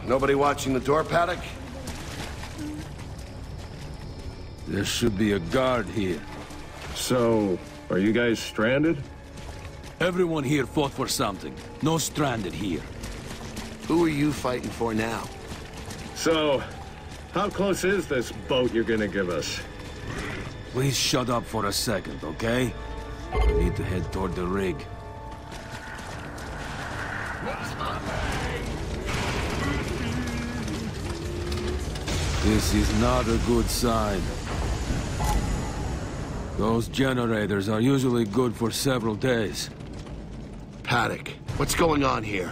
Nobody watching the door, Paddock? There should be a guard here. So, are you guys stranded? Everyone here fought for something. No stranded here. Who are you fighting for now? So, how close is this boat you're gonna give us? Please shut up for a second, okay? We need to head toward the rig. This is not a good sign. Those generators are usually good for several days. Paddock, what's going on here?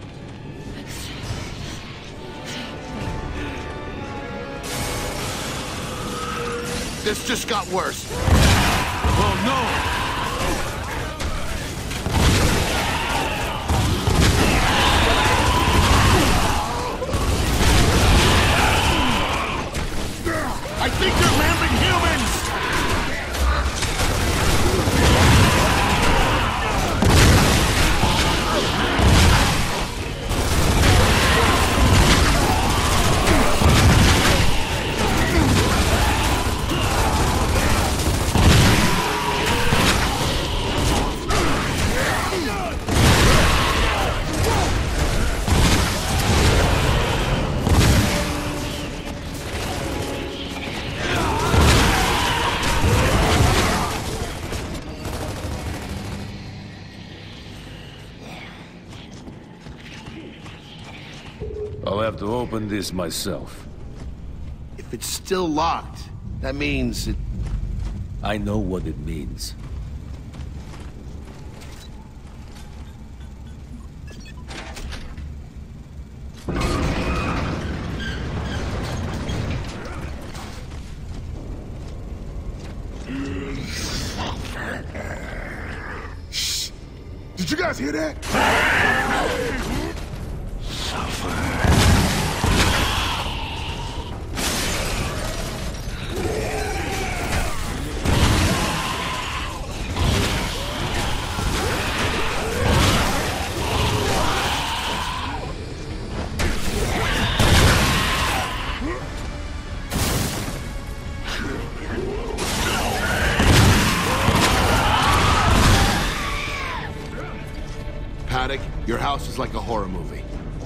This just got worse. Oh no! I think they're rampant humans! I'll have to open this myself. If it's still locked, that means it... I know what it means. Shh! Did you guys hear that? Paddock, your house is like a horror movie.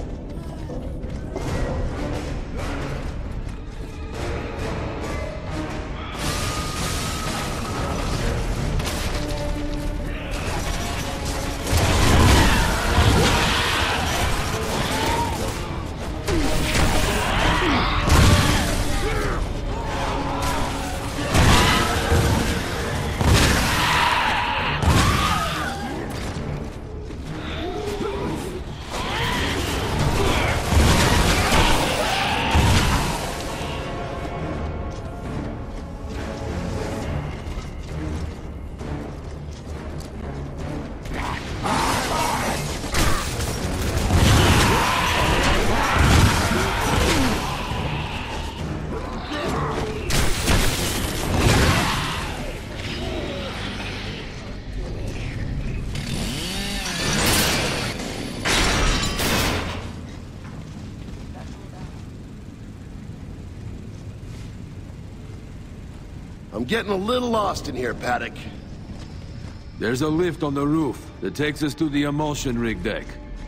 I'm getting a little lost in here, Paddock. There's a lift on the roof that takes us to the emulsion rig deck.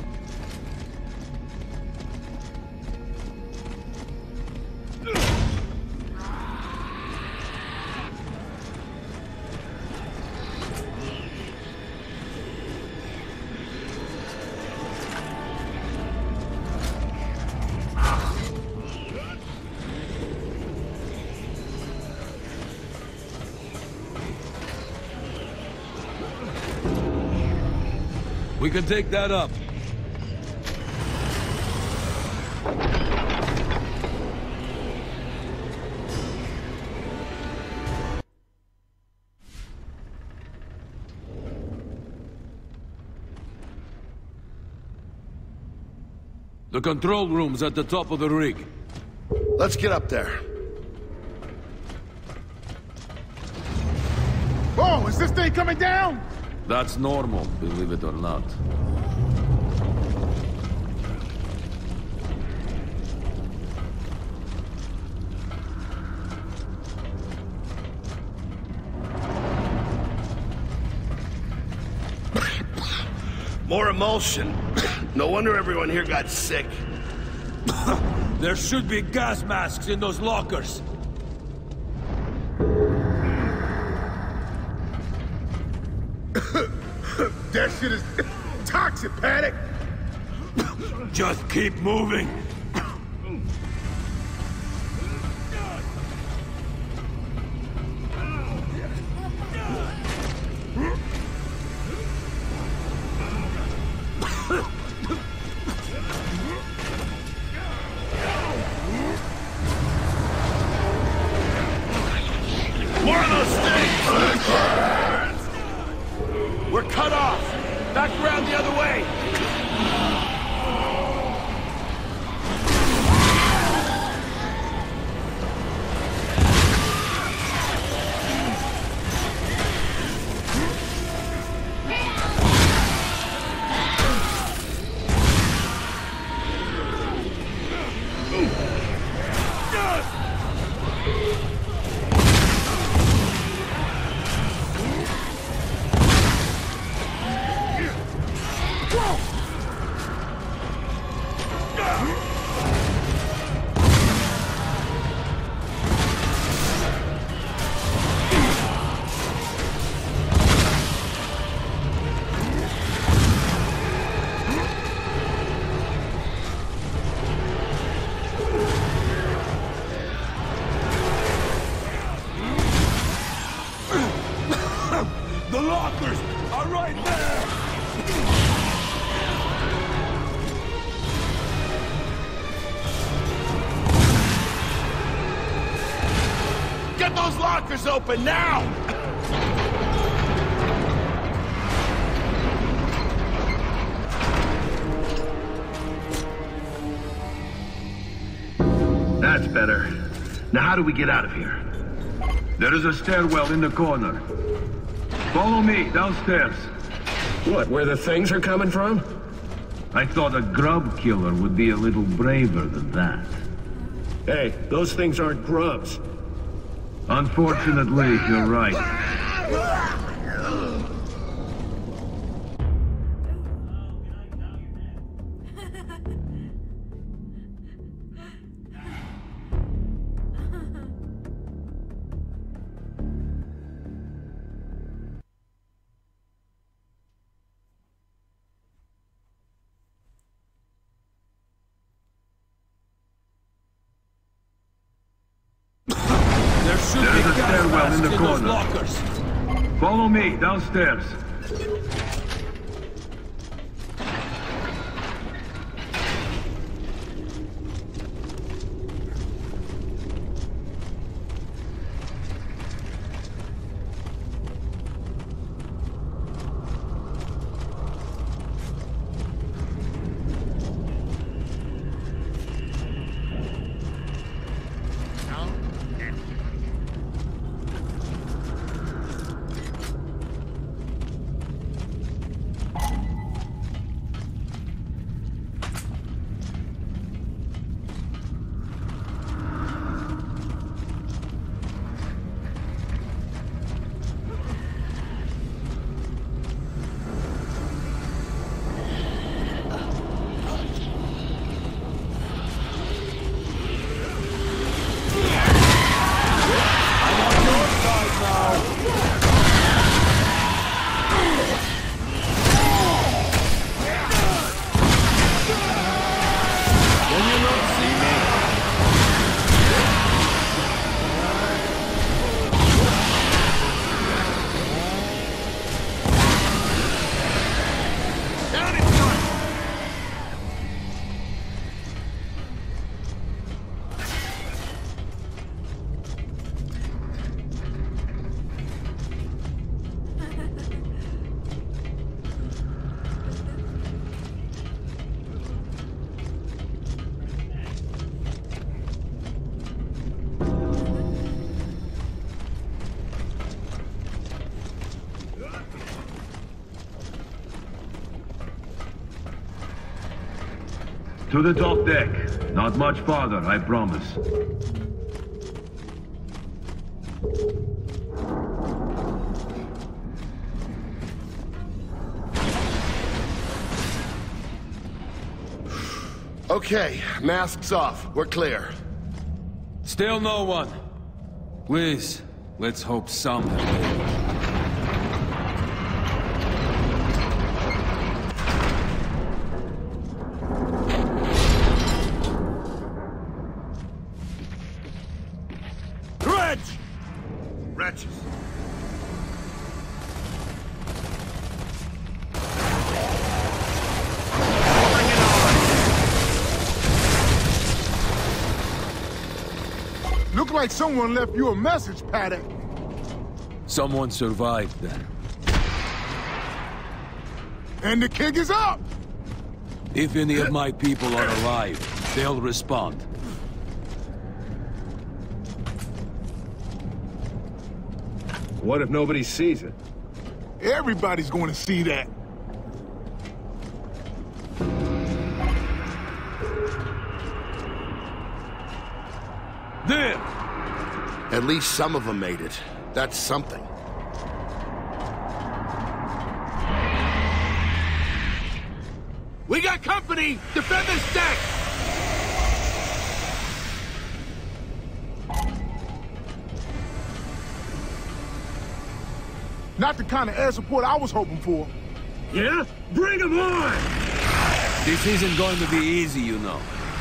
We can take that up. The control room's at the top of the rig. Let's get up there. Oh, is this thing coming down? That's normal, believe it or not. More emulsion. No wonder everyone here got sick. There should be gas masks in those lockers. That shit is toxic, Paddock. Just keep moving. More of those things! We're cut off! Back around the other way! The lockers are right there! Get those lockers open now! That's better. Now how do we get out of here? There is a stairwell in the corner. Follow me downstairs. What, where the things are coming from? I thought a grub killer would be a little braver than that. Hey, those things aren't grubs. Unfortunately, you're right. There should There be is a gas stairwell masks in the those corner. lockers. Follow me downstairs. To the top deck. Not much farther, I promise. Okay, masks off. We're clear. Still no one. Please, let's hope some have made it. Wretches. Look like someone left you a message, Paddock. Someone survived then. And the king is up! If any of my people are alive, they'll respond. What if nobody sees it? Everybody's going to see that. There! At least some of them made it. That's something. We got company! Defend this deck! Not the kind of air support I was hoping for. Yeah? Bring 'em on! This isn't going to be easy, you know.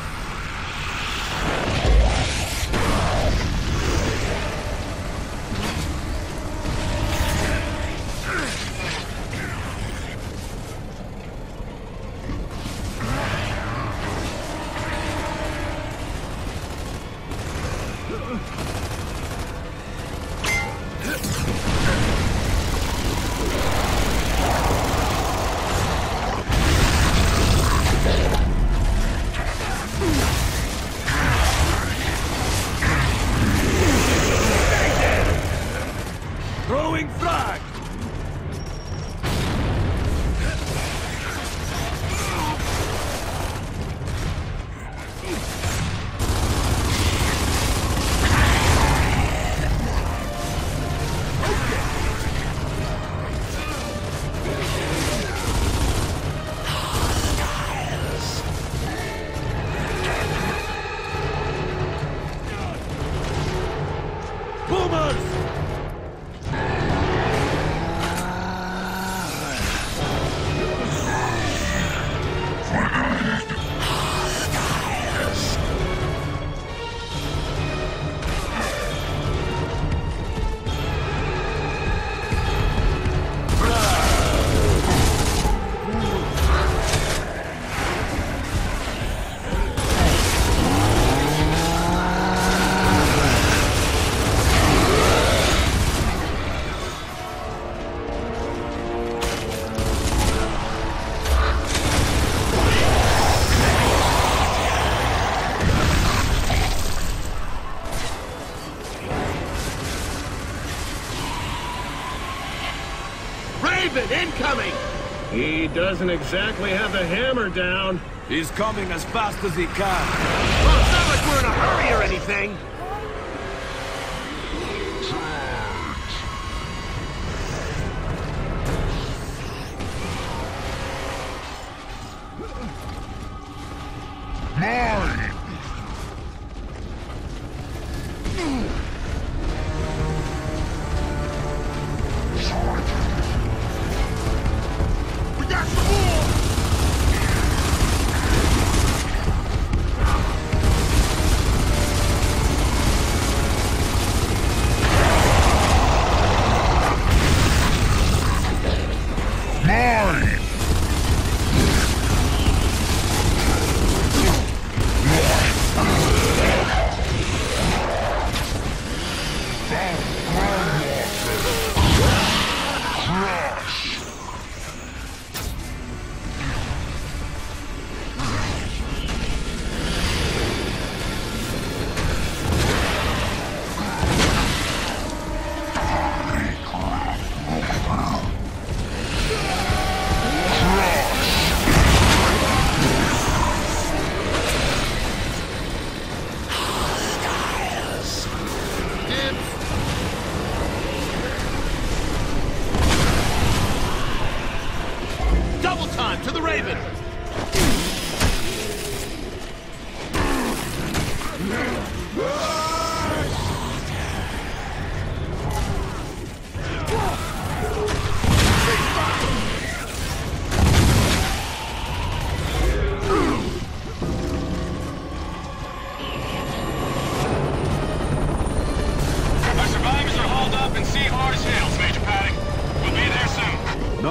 Throwing frag! Boomers! Raven, incoming! He doesn't exactly have the hammer down. He's coming as fast as he can. Well, it's not like we're in a hurry or anything. We got some more! Mine!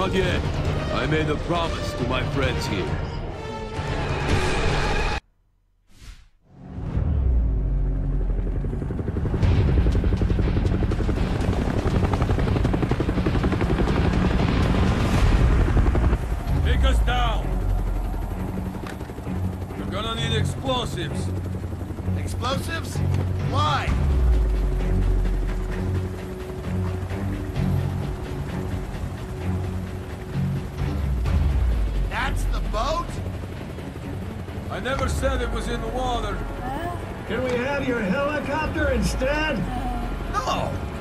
Not yet. I made a promise to my friends here. Take us down! We're gonna need explosives. Explosives? Why? That's the boat? I never said it was in the water. Can we have your helicopter instead? No!